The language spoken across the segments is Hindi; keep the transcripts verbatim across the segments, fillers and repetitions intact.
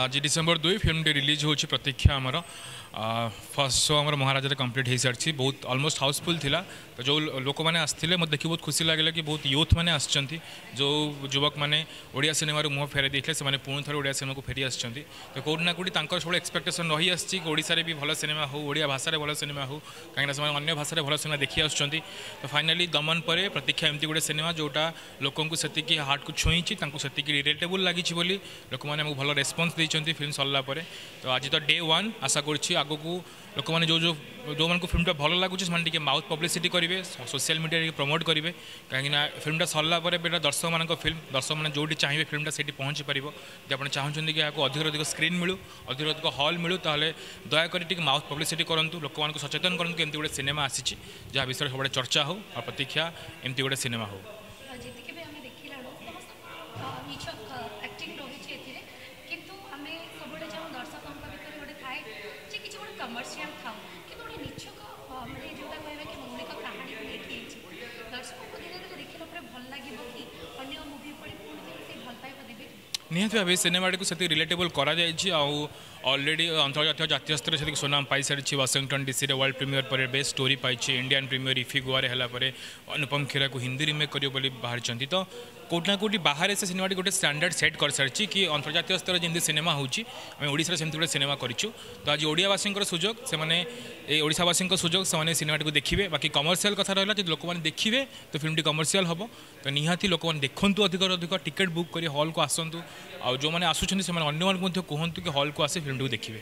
आज डिसेम्बर दुई फिल्म टे रिलीज हो प्रतीक्षा आमर फर्स्ट शो आम महाराजा कंप्लीट हो सारी बहुत अलमोस्ट हाउसफुल थिला तो जो लोक मैंने आसते मत देखिए बहुत खुशी लगे कि बहुत यूथ मैंने आसछंती जो युवक मैंने ओडिया सिनेमा मुह फेर देते से पुणी थे ओडिया सिनेमा को फेरी आसछंती तो कौट ना कौटी सब एक्सपेक्टेशन रही आसी ओडिशा भी भल सिनेमा हो ओडिया भाषा भल सिनेमा हो कहीं अन्य भाषा भल सिनेमा देखी आसुँच तो फाइनाली दमन पर प्रतीक्षा एमती गोटे सिनेमा जोटा लोक से हार्ट को छुई से रिलेटेबल लगी बोली लोक मैंने भल रेस्पन्स देते फिल्म सरला तो आज तो डे वन आशा करुँच आग को लोक मैंने जो जो जो मान फिल्मटा भल लगुच से माउथ पब्लिसिटी करेंगे सोशल मीडिया प्रमोट करेंगे कहीं फिल्मटा सरला बेटा दर्शक मान फिल्म दर्शक मैंने जो चाहिए फिल्मटा से पहुँची पार जब आप चाहते कि आपको अधिक अधिक स्क्रीन मिलू अधिक अधिक हल मिलू ताले दयाकोरी माउथ पब्लिसिटी करूँ लोक मान सचेतन करूँ कि एमती गोटे सिनेमा आसी जहाँ विषय सब चर्चा हो और प्रतीक्षा एमती गोटे सिनेमा हो कमर्शियल था कि गोटे निछक मैंने जोटा कहबा कि मौलिक कहानी को लेके दर्शक को धीरे धीरे देखला पर भल लागिबो कि अन्य मूवी पड़ी पुणी से भल पाइबो देबे निहत भाव सिनेमा को से रिलेटेबल करा जायछि ऑलरेडी अंतर्जातीय जातीय स्तर से सुनाम पाई सारी वाशिंगटन डीसी रे वर्ल्ड प्रीमियर पर बेस्ट स्टोरी पाई इंडियन प्रीमियर इफी गोवा है अनुपम खेरा को हिंदी रिमेक करियो बाहर तो कौटना कौटी बाहर से सिनेमा गोटे स्टैंडर्ड सेट कर सारी कि अंतर्जातीय स्तर जमी सिनेमा होड़शा सेमती गोटे सिनेमा करूँ तो आज ओडियावासी सुजोग से ओडिशावासी सुजोग से सिनेमा को देखिए बाकी कमर्शियल कथा रहा जो लोक मैंने देखिए तो फिल्म कमर्शियल हम तो निहाती लोक मैंने देखूँ अधिक अधिक टिकेट बुक कर हॉल को आसतु आ जो मैंने आसुँच से अन्य कहतु कि हॉल को आसे फिल्म को देखिए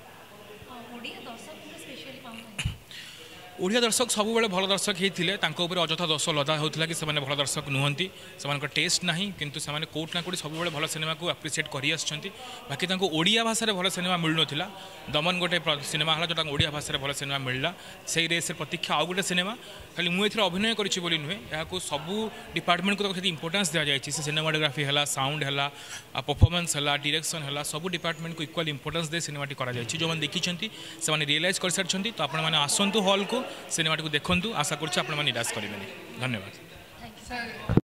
ओडिया दर्शक सब बड़े भल दर्शक होते अजथा दर्श लदा होता कि भल दर्शक नुहति से टेस्ट ना किंतु से कौट ना कौट सब भल सिनेमा को एप्रिशिएट कर बाकी ओडिया भाषा भल सिनेमा मिलू ना दमन गोटे सिनेमा है जो ओडिया भाषा भल सिनेमा मिलला से रेस प्रतीक्षा आउ गोटे सिनेमा खाली मुझे अभिनय करी नुहे यहाँ सबू डिपार्टमेंट को इंपोर्टेंस दि जाए सिनेमाटोग्राफी है साउंड है परफॉर्मेंस है डायरेक्शन है सब डिपार्टमेंट को इक्वल इंपोर्टेंस दे सिनेमा जो मैंने देखी से रियलाइज कर सारी तो आपने आसतु हॉल को सिनेमा को देखूँ आशा करुँ आप निराश करेंगे धन्यवाद।